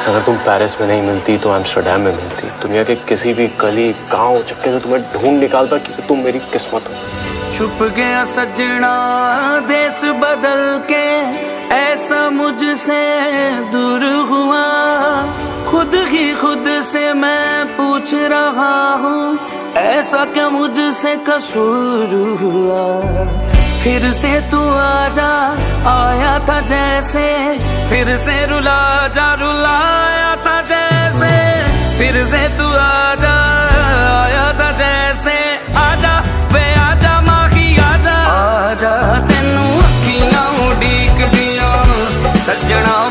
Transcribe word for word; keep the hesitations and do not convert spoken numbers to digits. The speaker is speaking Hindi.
अगर तुम पेरिस में नहीं मिलती तो एम्स्टर्डम में मिलती। दुनिया के किसी भी गली गांव चक्के से तुम्हें ढूंढ निकालता कि तुम मेरी किस्मत हो। छुप गया सजना देश बदल के, ऐसा मुझसे दूर हुआ। खुद ही खुद से मैं पूछ रहा हूँ, ऐसा क्या मुझसे कसूर हुआ। फिर से तू आजा, आया था जैसे, फिर से रुला जा, रुलाया था जैसे। फिर से तू आजा, आया था जैसे। आजा वे आजा माही आजा, आजा तेनू अखियां उड़ीक दियां सजना।